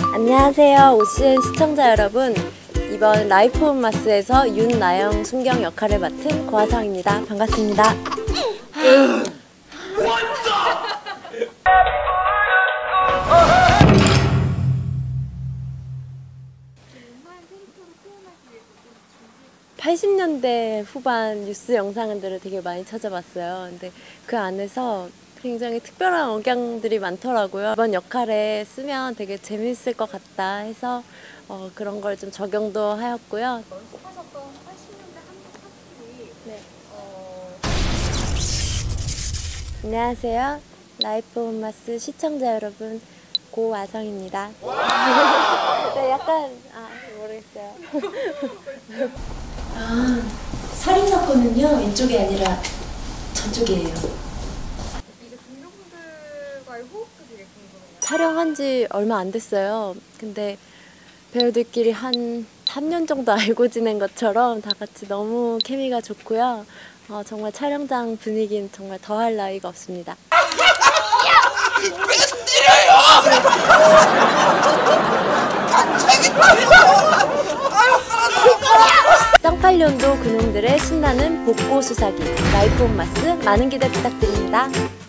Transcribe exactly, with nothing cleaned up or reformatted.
안녕하세요. 오씨엔 시청자 여러분. 이번 라이프 온 마스에서 윤나영, 순경 역할을 맡은 고아성입니다. 반갑습니다. 팔십 년대 후반 뉴스 영상들을 되게 많이 찾아봤어요. 근데 그 안에서 굉장히 특별한 억양들이 많더라고요. 이번 역할에 쓰면 되게 재밌을 것 같다 해서 어, 그런 걸 좀 적용도 하였고요. 연습하셨던 팔십 년대 한국 사투리. 네. 어... 안녕하세요. 라이프 온 마스 시청자 여러분, 고아성입니다. 네, 약간 아 모르겠어요. 아, 살인 사건은요 이쪽이 아니라 저쪽이에요. 이제 동료분들과의 호흡도 되게 궁금해요. 촬영한 지 얼마 안 됐어요. 근데 배우들끼리 한 삼 년 정도 알고 지낸 것처럼 다 같이 너무 케미가 좋고요. 어, 정말 촬영장 분위기는 정말 더할 나위가 없습니다. 왜 때려요? 갑자기 쌍팔년도 그놈들의 신나는 복고 수사기 라이프 온 마스 많은 기대 부탁드립니다.